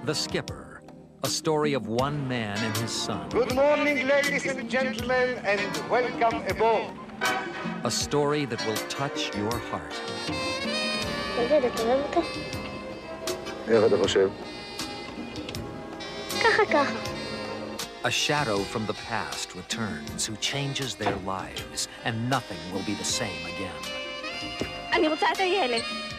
The Skipper, a story of one man and his son. Good morning, ladies and gentlemen, and welcome aboard. A story that will touch your heart. תגיד, אתה אוהב אותו? איך אתה חושב? ככה. A shadow from the past returns who changes their lives, and nothing will be the same again. אני רוצה את הילד.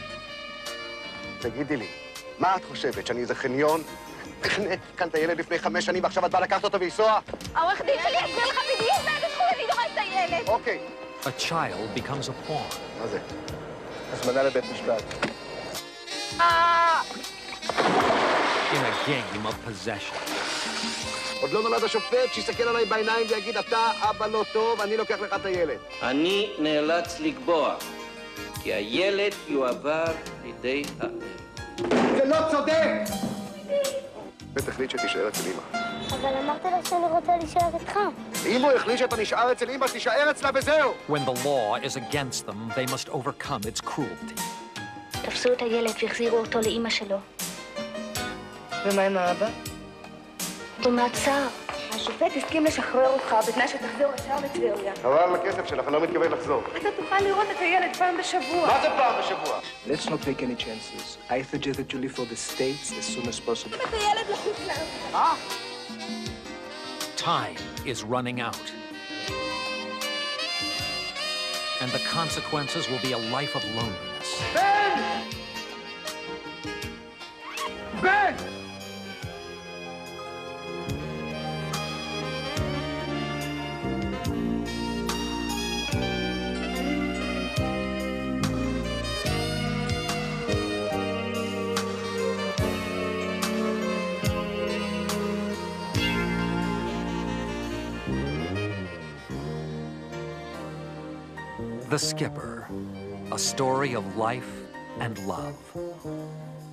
תגידי לי, מה את חושבת, שאני איזה חניון? החנית כאן את הילד לפני 5 שנים, ועכשיו את באה לקחת אותו ולנסוע? העורך דין שלי יסביר לך בדיוק באיזה זכות אני דורשת את הילד. אוקיי. A child becomes a pawn. מה זה? הזמנה לבית משפט. In a game of possession. עוד לא נולד השופט שיסתכל עליי בעיניים ויגיד, אתה אבא לא טוב, אני לוקח לך את הילד. אני נאלץ לקבוע כי הילד יועבר לידי האם. זה לא צודק! ותחליט שתישאר אצל אמא. אבל אמרת לה שאני רוצה להישאר איתך. אם הוא החליט שאתה נשאר אצל אמא, תישאר אצלה וזהו! When the law is against them, they must overcome its cruelty. תפסו את הילד והחזירו אותו לאמא שלו. ומה עם האבא? הוא מעצר. השופט הסכים לשחרר אותך בתנאי שתחזור ישר לטבריה. חבל על הכסף שלך, אני לא מתכוון לחזור. אתה תוכל לראות את הילד פעם בשבוע. מה זה פעם בשבוע? Let's not take any chances. I suggest that you leave for the States as soon as possible. את הילד לחוץ לארץ. מה? Time is running out. And the consequences will be a life of loneliness. בן! בן! The Skipper, a story of life and love.